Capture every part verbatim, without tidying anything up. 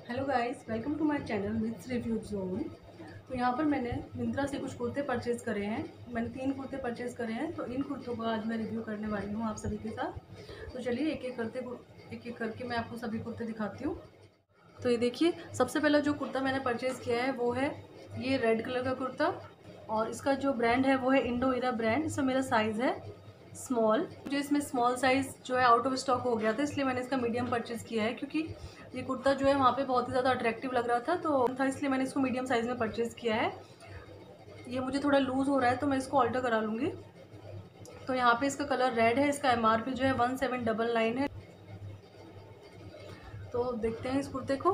Hello guys, welcome to my channel with review zone. तो यहाँ पर मैंने मिंत्रा से कुछ कुर्ते परचेज़ करे हैं। मैंने तीन कुर्ते परचेज़ करे हैं, तो इन कुर्तों का आज मैं रिव्यू करने वाली हूँ आप सभी के साथ। तो चलिए एक एक करते एक एक करके मैं आपको सभी कुर्ते दिखाती हूँ। तो ये देखिए, सबसे पहला जो कुर्ता मैंने परचेज़ किया है वो है ये रेड कलर का कुर्ता, और इसका जो ब्रांड है वो है इंडो इरा ब्रांड। इसमें मेरा साइज़ है स्मॉल। मुझे इसमें स्मॉल साइज़ जो है आउट ऑफ स्टॉक हो गया था, इसलिए मैंने इसका मीडियम परचेज़ किया है, क्योंकि ये कुर्ता जो है वहाँ पे बहुत ही ज़्यादा अट्रैक्टिव लग रहा था तो था इसलिए मैंने इसको मीडियम साइज़ में परचेज़ किया है। ये मुझे थोड़ा लूज़ हो रहा है तो मैं इसको ऑल्टर करा लूँगी। तो यहाँ पे इसका कलर रेड है, इसका एम आर पी जो है वन सेवन डबल नाइन है। तो देखते हैं इस कुर्ते को।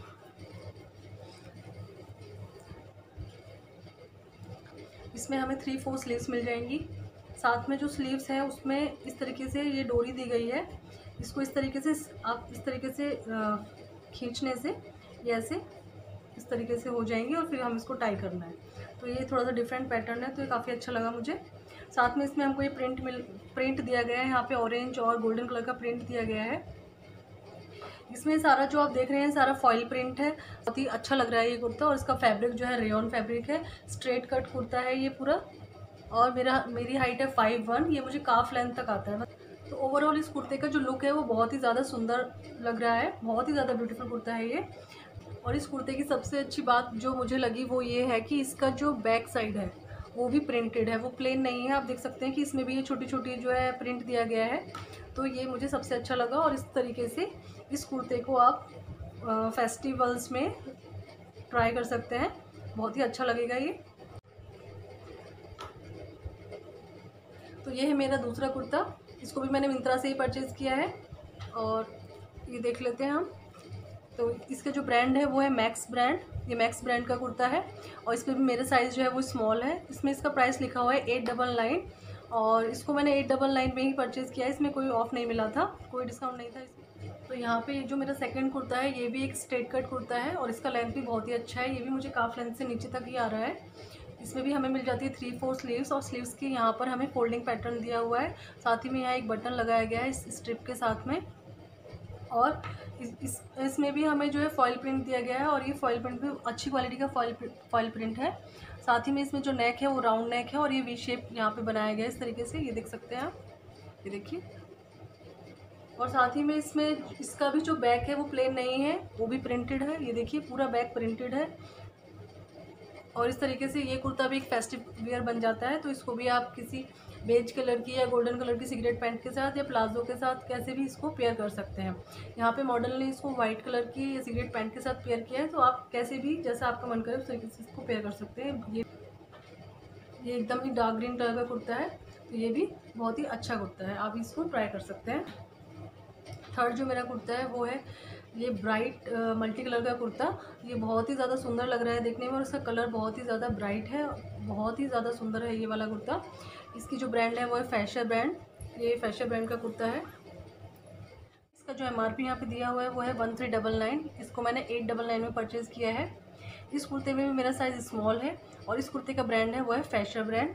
इसमें हमें थ्री फोर स्लीव्स मिल जाएंगी। साथ में जो स्लीव्स हैं उसमें इस तरीके से ये डोरी दी गई है। इसको इस तरीके से आप इस तरीके से खींचने से ये ऐसे इस तरीके से हो जाएंगी, और फिर हम इसको टाई करना है। तो ये थोड़ा सा डिफरेंट पैटर्न है, तो ये काफ़ी अच्छा लगा मुझे। साथ में इसमें हमको ये प्रिंट मिल प्रिंट दिया गया है, यहाँ पे ऑरेंज और गोल्डन कलर का प्रिंट दिया गया है। इसमें सारा जो आप देख रहे हैं सारा फॉइल प्रिंट है। बहुत ही अच्छा लग रहा है ये कुर्ता, और इसका फैब्रिक जो है रेयॉन फैब्रिक है। स्ट्रेट कट कुर्ता है ये पूरा, और मेरा मेरी हाइट है फाइव वन। ये मुझे काफ लेंथ तक आता है। तो ओवरऑल इस कुर्ते का जो लुक है वो बहुत ही ज़्यादा सुंदर लग रहा है, बहुत ही ज़्यादा ब्यूटीफुल कुर्ता है ये। और इस कुर्ते की सबसे अच्छी बात जो मुझे लगी वो ये है कि इसका जो बैक साइड है वो भी प्रिंटेड है, वो प्लेन नहीं है। आप देख सकते हैं कि इसमें भी ये छोटी छोटी जो है प्रिंट दिया गया है। तो ये मुझे सबसे अच्छा लगा, और इस तरीके से इस कुर्ते को आप फेस्टिवल्स में ट्राई कर सकते हैं, बहुत ही अच्छा लगेगा ये। तो ये है मेरा दूसरा कुर्ता, इसको भी मैंने मिंत्रा से ही परचेज़ किया है, और ये देख लेते हैं हम। तो इसका जो ब्रांड है वो है मैक्स ब्रांड। ये मैक्स ब्रांड का कुर्ता है, और इस पर भी मेरा साइज़ जो है वो स्मॉल है। इसमें इसका प्राइस लिखा हुआ है एट डबल नाइन, और इसको मैंने एट डबल नाइन में ही परचेज़ किया है। इसमें कोई ऑफ़ नहीं मिला था, कोई डिस्काउंट नहीं था इसमें। तो यहाँ पे जो मेरा सेकंड कुर्ता है ये भी एक स्ट्रेट कट कुर्ता है, और इसका लेंथ भी बहुत ही अच्छा है। ये भी मुझे काफ लेंथ से नीचे तक ही आ रहा है। इसमें भी हमें मिल जाती है थ्री फोर स्लीव्स, और स्लीव्स के यहाँ पर हमें फोल्डिंग पैटर्न दिया हुआ है। साथ ही में यहाँ एक बटन लगाया गया है इस स्ट्रिप के साथ में, और इस, इस इसमें भी हमें जो है फॉइल प्रिंट दिया गया है, और ये फॉइल प्रिंट भी अच्छी क्वालिटी का फॉइल फॉइल प्रिंट है। साथ ही में इसमें जो नेक है वो राउंड नेक है, और ये वी शेप यहाँ पे बनाया गया है इस तरीके से, ये देख सकते हैं आप, ये देखिए। और साथ ही में इसमें इसका भी जो बैक है वो प्लेन नहीं है, वो भी प्रिंटेड है। ये देखिए पूरा बैक प्रिंटेड है, और इस तरीके से ये कुर्ता भी एक फेस्टिव वेयर बन जाता है। तो इसको भी आप किसी बेज कलर की या गोल्डन कलर की सिगरेट पैंट के साथ या प्लाजो के साथ कैसे भी इसको पेयर कर सकते हैं। यहाँ पे मॉडल ने इसको वाइट कलर की या सिगरेट पैंट के साथ पेयर किया है, तो आप कैसे भी जैसा आपका मन करे उस तरीके से इसको पेयर कर सकते हैं। ये ये एकदम ही डार्क ग्रीन कलर का कुर्ता है, तो ये भी बहुत ही अच्छा कुर्ता है, आप इसको ट्राई कर सकते हैं। थर्ड जो मेरा कुर्ता है वो है ये ब्राइट मल्टी कलर का कुर्ता। ये बहुत ही ज़्यादा सुंदर लग रहा है देखने में, और इसका कलर बहुत ही ज़्यादा ब्राइट है, बहुत ही ज़्यादा सुंदर है ये वाला कुर्ता। इसकी जो ब्रांड है वो है फैशन ब्रांड। ये फैशन ब्रांड का कुर्ता है। इसका जो एम आर पी यहाँ पे दिया हुआ है वो है वन थ्री डबल नाइन। इसको मैंने एट डबल नाइन में परचेज़ किया है। इस कुर्ते में भी मेरा साइज़ स्मॉल है, और इस कुर्ते का ब्रांड है वो है फैशन ब्रांड।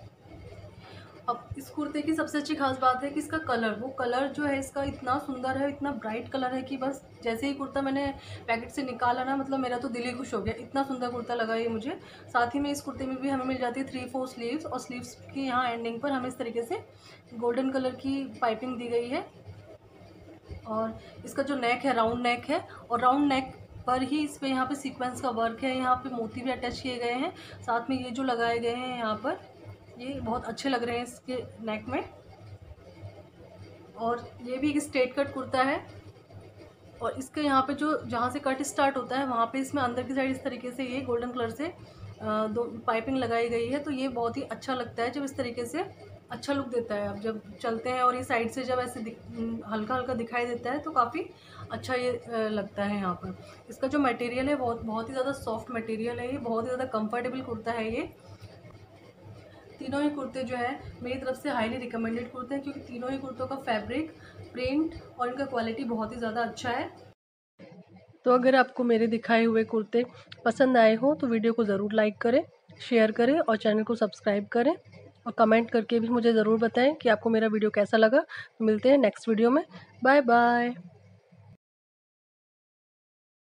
अब इस कुर्ते की सबसे अच्छी खास बात है कि इसका कलर, वो कलर जो है इसका इतना सुंदर है, इतना ब्राइट कलर है कि बस जैसे ही कुर्ता मैंने पैकेट से निकाला ना, मतलब मेरा तो दिल ही खुश हो गया, इतना सुंदर कुर्ता लगा ये मुझे। साथ ही में इस कुर्ते में भी हमें मिल जाती है थ्री फोर स्लीव्स, और स्लीव्स की यहाँ एंडिंग पर हमें इस तरीके से गोल्डन कलर की पाइपिंग दी गई है। और इसका जो नेक है राउंड नेक है, और राउंड नेक पर ही इस पर यहाँ पे सीक्वेंस का वर्क है। यहाँ पे मोती भी अटैच किए गए हैं, साथ में ये जो लगाए गए हैं यहाँ पर, ये बहुत अच्छे लग रहे हैं इसके नेक में। और ये भी एक स्ट्रेट कट कुर्ता है, और इसके यहाँ पे जो जहाँ से कट स्टार्ट होता है वहाँ पे इसमें अंदर की साइड इस तरीके से ये गोल्डन कलर से दो पाइपिंग लगाई गई है। तो ये बहुत ही अच्छा लगता है जब इस तरीके से, अच्छा लुक देता है। अब जब चलते हैं और ये साइड से जब ऐसे हल्का हल्का दिखाई देता है तो काफ़ी अच्छा ये लगता है। यहाँ पर इसका जो मटेरियल है बहुत बहुत ही ज़्यादा सॉफ्ट मटेरियल है, ये बहुत ही ज़्यादा कंफर्टेबल कुर्ता है ये। तीनों ही कुर्ते जो है मेरी तरफ से हाईली रिकमेंडेड कुर्ते हैं, क्योंकि तीनों ही कुर्तों का फैब्रिक, प्रिंट और इनका क्वालिटी बहुत ही ज़्यादा अच्छा है। तो अगर आपको मेरे दिखाए हुए कुर्ते पसंद आए हो तो वीडियो को ज़रूर लाइक करें, शेयर करें, और चैनल को सब्सक्राइब करें, और कमेंट करके भी मुझे ज़रूर बताएं कि आपको मेरा वीडियो कैसा लगा। तो मिलते हैं नेक्स्ट वीडियो में। Bye bye.